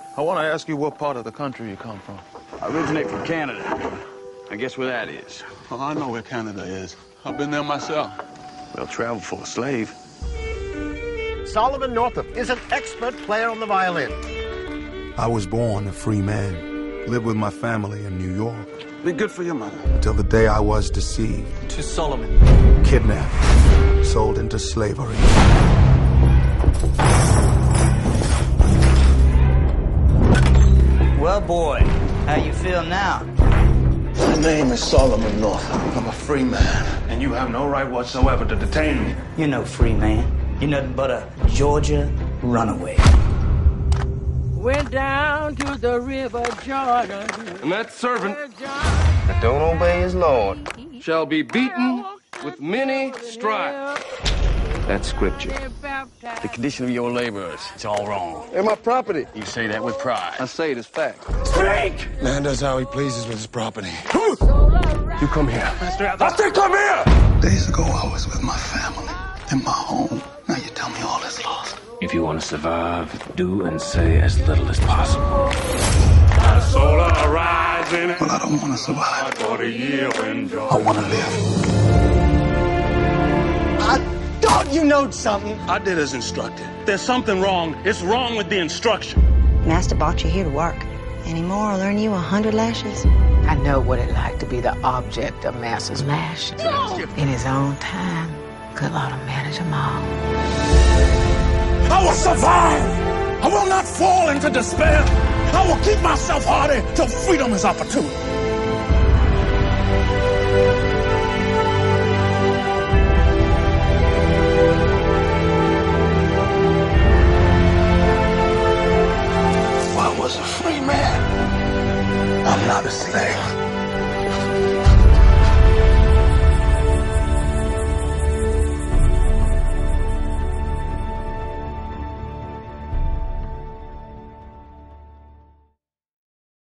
I want to ask you what part of the country you come from. I originate from Canada. I guess where that is. Oh, I know where Canada is. I've been there myself. Well, travel for a slave. Solomon Northup is an expert player on the violin. I was born a free man, lived with my family in New York. Be good for your mother. Until the day I was deceived. To Solomon. Kidnapped. Sold into slavery. Well, boy, how you feel now? My name is Solomon Northup. I'm a free man. And you have no right whatsoever to detain me. You're no free man. You're nothing but a Georgia runaway. Went down to the river Jordan. And that servant that don't obey his Lord shall be beaten with many stripes. That's scripture. The condition of your laborers, it's all wrong. They're my property. You say that with pride. I say it as fact. Speak! Man does how he pleases with his property. You come here. I said come here! Days ago, I was with my family in my home. Now you tell me all is lost. If you want to survive, do and say as little as possible. The soul rising. Well, I don't want to survive. For the year when I want to live. Thought you knowed something. I did as instructed. There's something wrong. It's wrong with the instruction. Master brought you here to work. Any more, I'll earn you 100 lashes. I know what it like to be the object of Master's lash. In his own time, good Lord will manage them all. I will survive. I will not fall into despair. I will keep myself hardy till freedom is opportune. I was a free man. I'm not a slave.